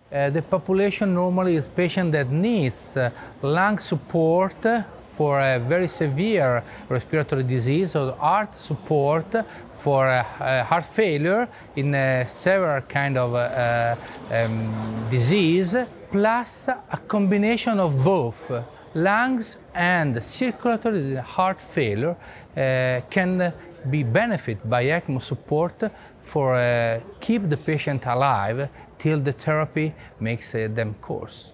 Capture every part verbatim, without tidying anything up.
Uh, the population normally is patient that needs uh, lung support for a very severe respiratory disease, or heart support for uh, uh, heart failure in uh, several kind of uh, um, disease, plus a combination of both. Lungs and circulatory heart failure uh, can be benefited by ECMO support for uh, keep the patient alive till the therapy makes uh, them course.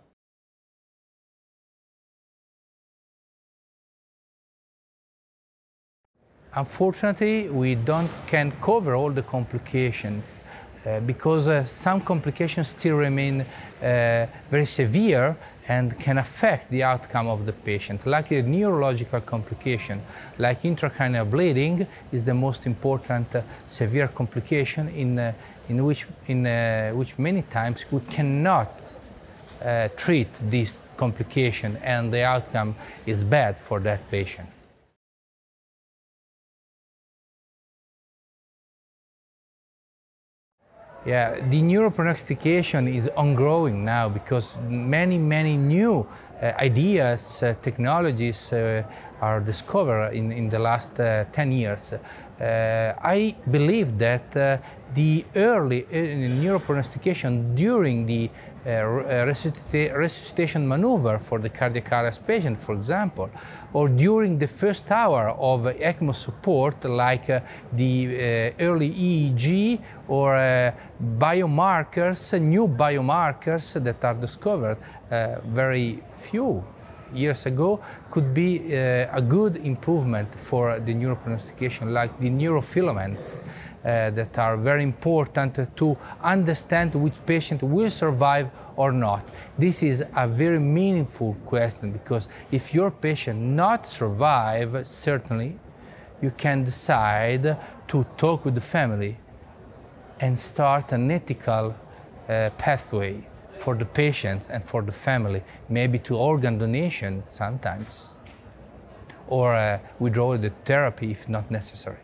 Unfortunately, we don't can cover all the complications uh, because uh, some complications still remain uh, very severe and can affect the outcome of the patient. Like a neurological complication, like intracranial bleeding, is the most important uh, severe complication in, uh, in, which, in uh, which many times we cannot uh, treat this complication, and the outcome is bad for that patient. Yeah, the neuroprognostication is ongoing now because many, many new uh, ideas, uh, technologies uh, are discovered in, in the last uh, ten years. Uh, I believe that uh, the early uh, neuroprognostication during the uh, resuscita resuscitation maneuver for the cardiac arrest patient, for example, or during the first hour of ECMO support, like uh, the uh, early E E G or uh, biomarkers, new biomarkers that are discovered uh, very few years ago, could be uh, a good improvement for the neuroprognostication, like the neurofilaments uh, that are very important to understand which patient will survive or not. This is a very meaningful question, because if your patient not survive, certainly you can decide to talk with the family and start an ethical uh, pathway for the patient and for the family, maybe to organ donation sometimes, or uh, withdraw the therapy if not necessary.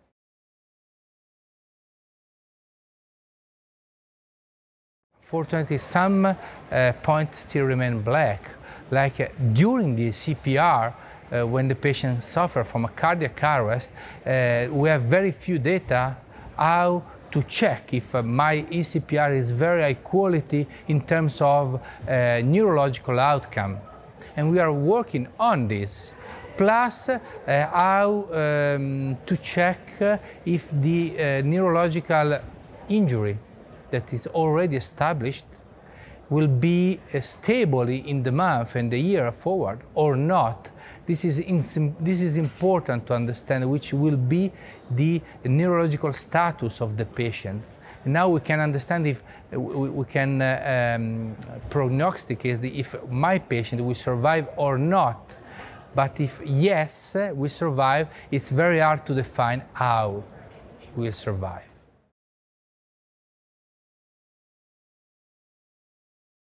Fortunately, some uh, points still remain black, like uh, during the C P R, uh, when the patient suffers from a cardiac arrest, uh, we have very few data how to check if uh, my E C P R is very high quality in terms of uh, neurological outcome. And we are working on this. Plus, uh, how um, to check uh, if the uh, neurological injury that is already established will be uh, stably in the month and the year forward or not. This is, this is important to understand which will be the neurological status of the patients. And now we can understand if uh, we, we can uh, um, prognosticate if my patient will survive or not. But if yes, we survive, it's very hard to define how he will survive.